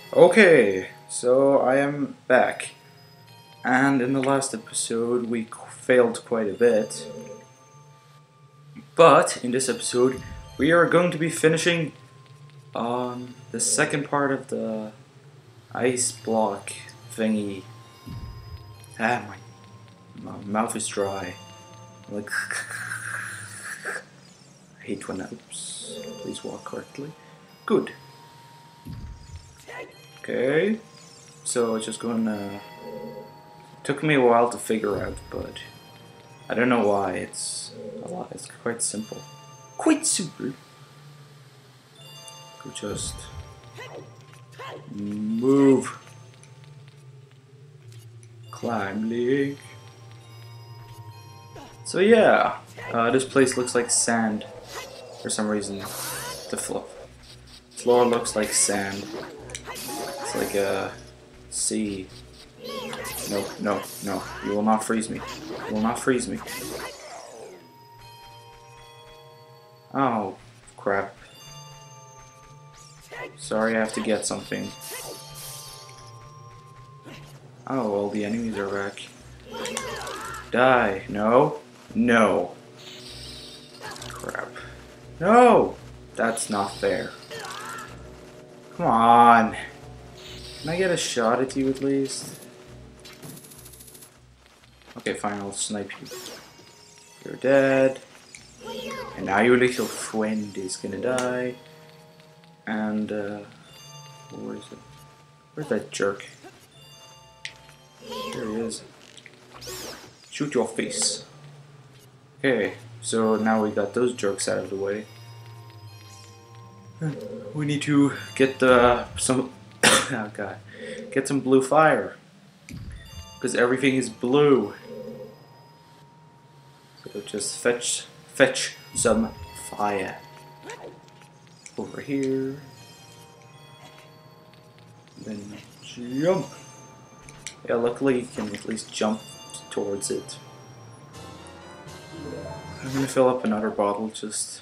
Okay, so I am back, and in the last episode we failed quite a bit, but in this episode we are going to be finishing the second part of the ice block thingy. My mouth is dry. Like, I hate when oops, please walk correctly. Good. Okay, so it's just gonna. Took me a while to figure out, but I don't know why. It's quite simple. Quite simple. Could just move. Climb, Link. So yeah, this place looks like sand for some reason. The floor looks like sand. It's like a sea. No, no, no. You will not freeze me. You will not freeze me. Oh, crap. Sorry, I have to get something. Oh, all the enemies are back. Die. No. No. Crap. No! That's not fair. Come on. Can I get a shot at you at least? Okay, fine, I'll snipe you. You're dead. And now your little friend is gonna die. And, where is it? Where's that jerk? There he is. Shoot your face. Okay, so now we got those jerks out of the way. We need to get some oh god, get some blue fire, because everything is blue. So just fetch some fire over here. Then jump. Yeah, luckily you can at least jump towards it. I'm gonna fill up another bottle just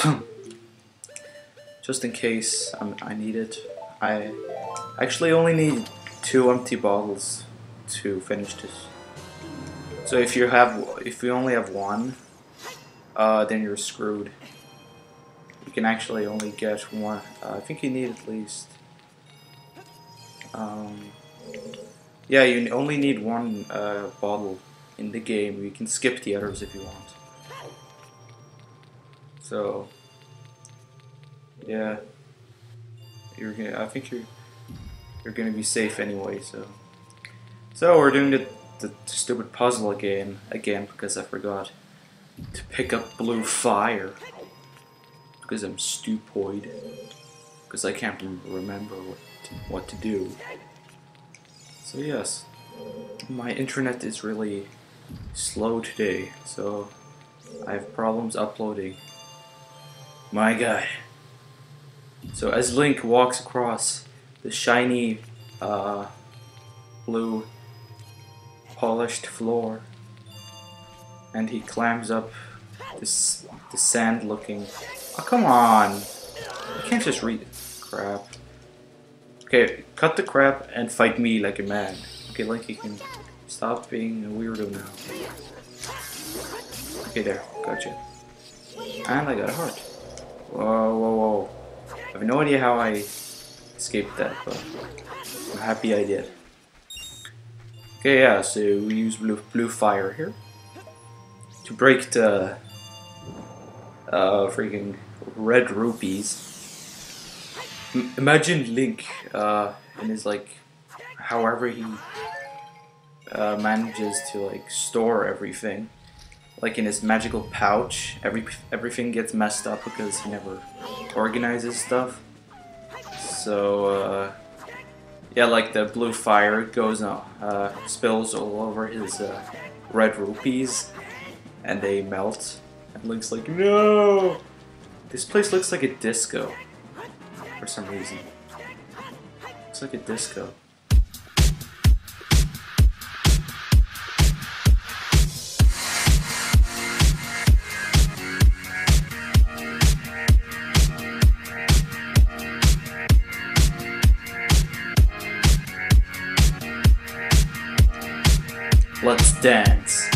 in case I need it. I actually only need 2 empty bottles to finish this. So if you only have 1, then you're screwed. You can actually only get 1. I think you need at least. Yeah, you only need 1 bottle in the game. You can skip the others if you want. So yeah, I think you're gonna be safe anyway. So we're doing the stupid puzzle again because I forgot to pick up blue fire because I'm stupid, because I can't remember what to do. So yes, my internet is really slow today, so I have problems uploading. My god. So as Link walks across the shiny blue polished floor, and he climbs up the sand looking. Oh, come on! You can't just read crap. Okay, cut the crap and fight me like a man. Okay, Link, you can stop being a weirdo now. Okay, there, gotcha. And I got a heart. Whoa, whoa, whoa. I have no idea how I escaped that, but I'm happy I did. Okay, yeah, so we use blue fire here to break the freaking red rupees. Imagine Link in his, like, however he manages to, like, store everything. Like in his magical pouch, everything gets messed up because he never organizes stuff. So yeah, like the blue fire goes spills all over his red rupees, and they melt. And Link's like, no! This place looks like a disco for some reason. Looks like a disco. Let's dance.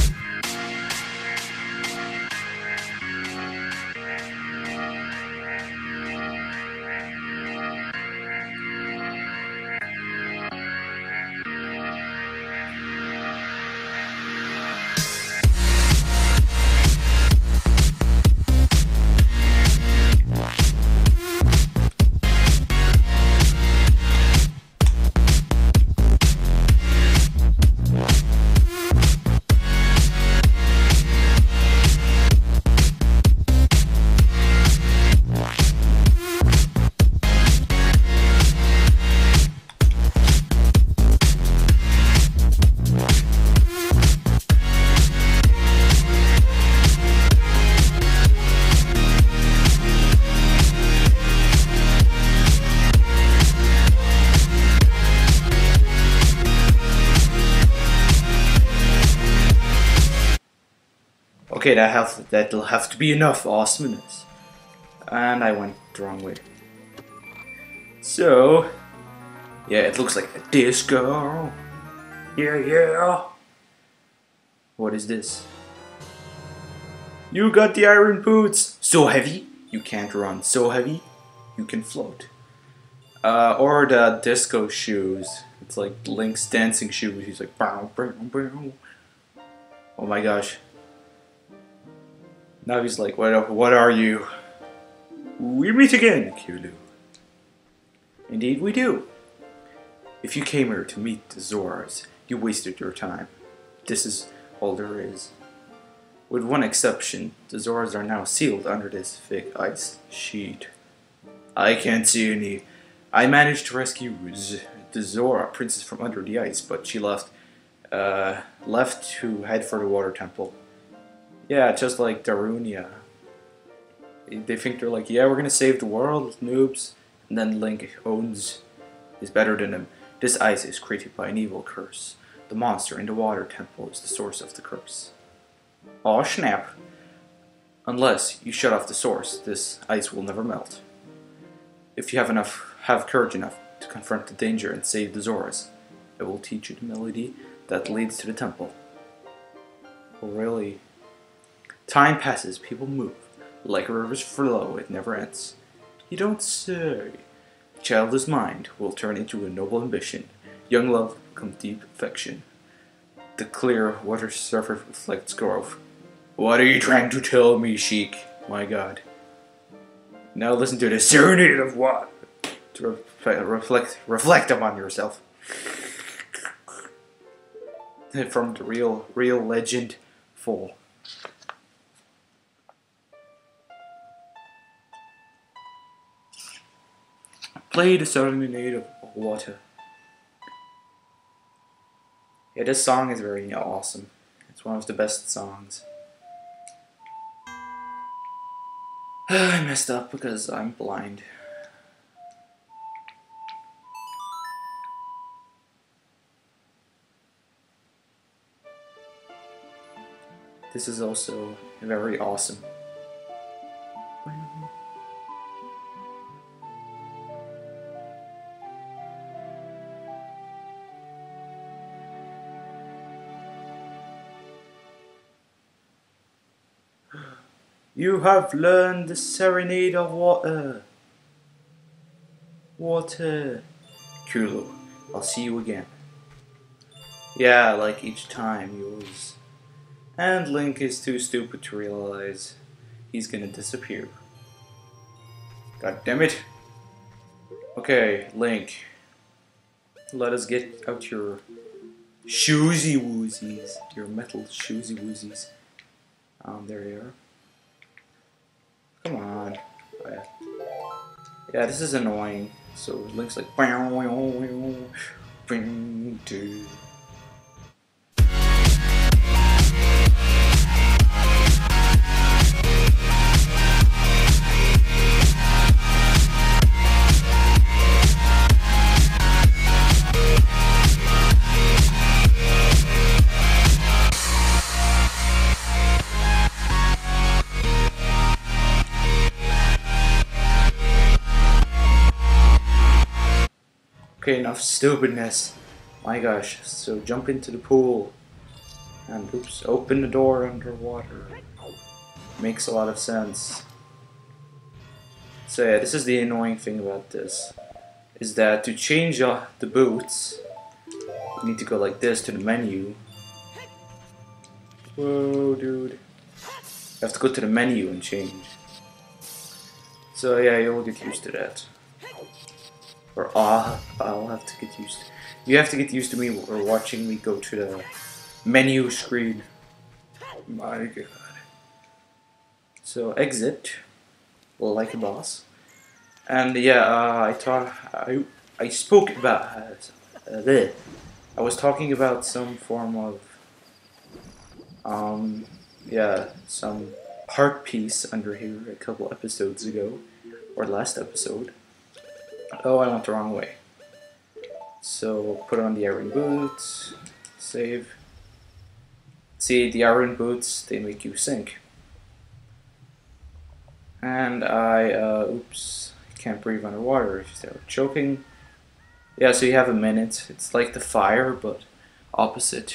Okay, that'll have to be enough awesomeness. And I went the wrong way. So, yeah, it looks like a disco. Yeah, yeah. What is this? You got the iron boots. So heavy, you can't run. So heavy, you can float. Or the disco shoes. It's like Link's dancing shoes. He's like, bow, bow, bow. Oh my gosh. Now he's like, what are you? We meet again, Kulu. Indeed we do. If you came here to meet the Zoras, you wasted your time. This is all there is. With one exception, the Zoras are now sealed under this thick ice sheet. I can't see any. I managed to rescue the Zora princess from under the ice, but she left to head for the water temple. Yeah, just like Darunia. They think they're like, yeah, we're gonna save the world, noobs. And then Link is better than them. This ice is created by an evil curse. The monster in the water temple is the source of the curse. Aw, snap. Unless you shut off the source, this ice will never melt. If you have courage enough to confront the danger and save the Zoras, it will teach you the melody that leads to the temple. Oh, really? Time passes, people move. Like a river's flow, it never ends. You don't say. Childish mind will turn into a noble ambition. Young love will become deep affection. The clear water surface reflects growth. What are you trying to tell me, Sheik? My god. Now listen to the serenade of what? To reflect upon yourself. From the real legend full. Play the serenade of water. Yeah, this song is very awesome. It's one of the best songs. I messed up because I'm blind. This is also very awesome. You have learned the serenade of water. Water. Kulu, I'll see you again. Yeah, like each time you lose. And Link is too stupid to realize he's gonna disappear. God damn it. Okay, Link. Let us get out your shoesy woozies. Your metal shoesy woozies. There you are. Come on. Oh, yeah. Yeah, this is annoying. So Link's like okay, enough stupidness. My gosh, so jump into the pool. And oops, open the door underwater. Makes a lot of sense. So yeah, this is the annoying thing about this. Is that to change the boots, you need to go like this to the menu. Whoa, dude. You have to go to the menu and change. So yeah, you'll get used to that. Or I'll have to get used to. You have to get used to me or watching me go to the menu screen. My god. So exit. Well, like a boss. And yeah, I spoke about I was talking about some form of yeah, some heart piece under here a couple episodes ago, or last episode. Oh, I went the wrong way. So put on the iron boots, save. See, the iron boots, they make you sink. And oops, can't breathe underwater if you start choking. Yeah, so you have a minute. It's like the fire, but opposite.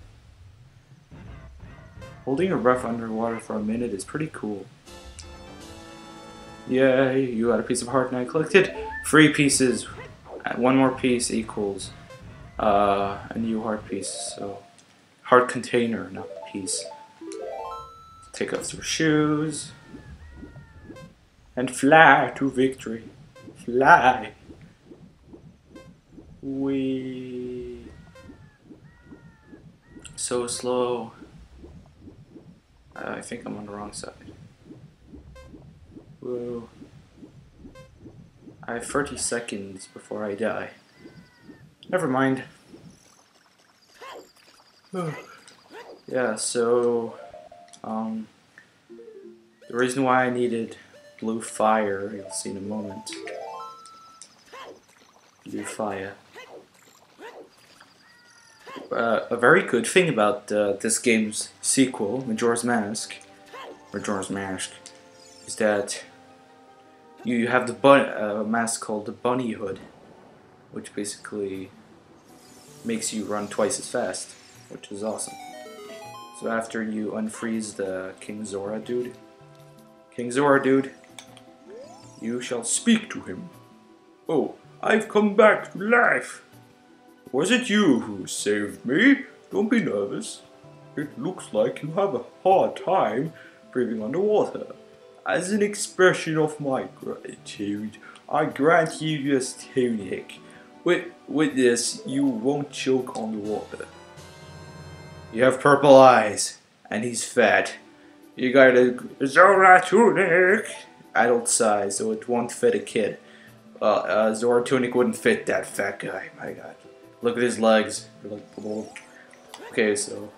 Holding your breath underwater for a minute is pretty cool. Yay, you got a piece of heart now collected. 3 pieces. And 1 more piece equals a new heart piece. So, heart container, not piece. Take off your shoes. And fly to victory. Fly. Wee. So slow. I think I'm on the wrong side. Whoa. I have 30 seconds before I die. Never mind. Yeah, so the reason why I needed blue fire, you'll see in a moment. Blue fire. A very good thing about this game's sequel, Majora's Mask, is that you have the mask called the Bunny Hood, which basically makes you run twice as fast, which is awesome. So after you unfreeze the King Zora dude, you shall speak to him. Oh, I've come back to life. Was it you who saved me? Don't be nervous. It looks like you have a hard time breathing underwater. As an expression of my gratitude, I grant you this tunic. With this, you won't choke on the water. You have purple eyes, and he's fat. You got a Zora tunic, adult size, so it won't fit a kid. Well, Zora tunic wouldn't fit that fat guy. My God. Look at his legs. Okay, so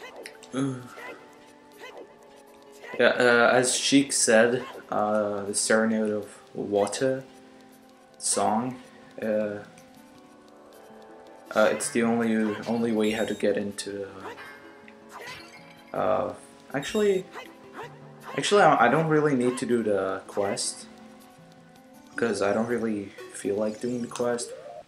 yeah, as Sheik said, the Serenade of Water song. It's the only way how to get into. Actually, I don't really need to do the quest because I don't really feel like doing the quest.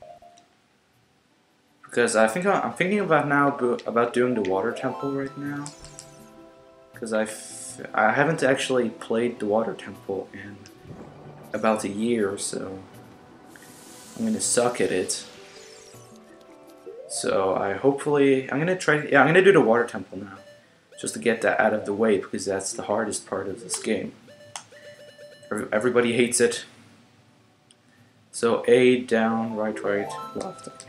Because I'm thinking about doing the water temple right now. Because I haven't actually played the water temple in about a year, so I'm gonna suck at it. So I'm gonna try. Yeah, I'm gonna do the water temple now, just to get that out of the way because that's the hardest part of this game. Everybody hates it. So A, down, right, left. Okay.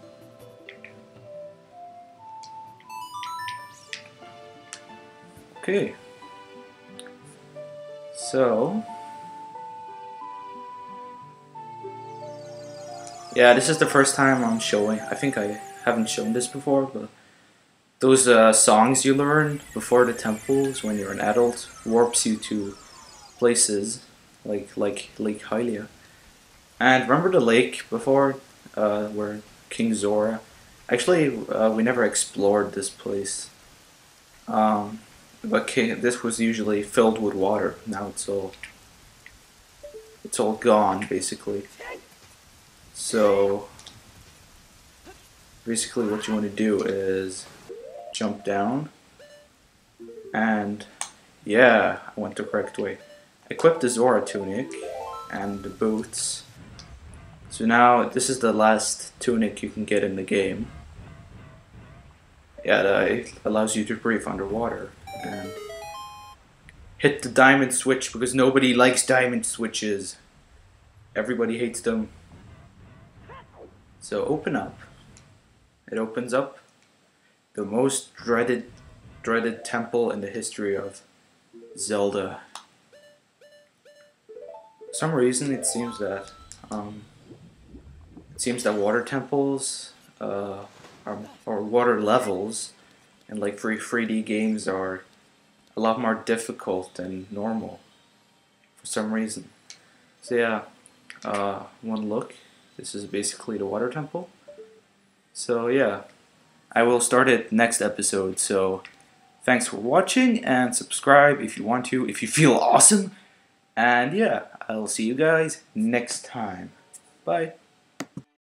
Okay, so yeah, this is the first time I'm showing. I think I haven't shown this before, but those songs you learn before the temples when you're an adult warps you to places like Lake Hylia. And remember the lake before, where King Zora? Actually, we never explored this place. But this was usually filled with water. Now it's all gone, basically. So basically, what you want to do is jump down. And yeah, I went the correct way. Equip the Zora tunic and the boots. So now this is the last tunic you can get in the game. Yeah, that allows you to breathe underwater. And hit the diamond switch because nobody likes diamond switches. Everybody hates them. So open up. It opens up the most dreaded temple in the history of Zelda. For some reason, it seems that water temples or water levels in like 3D games are a lot more difficult than normal for some reason. So yeah, one look. This is basically the water temple. So yeah, I will start it next episode. So thanks for watching and subscribe if you want to, if you feel awesome. And yeah, I'll see you guys next time. Bye.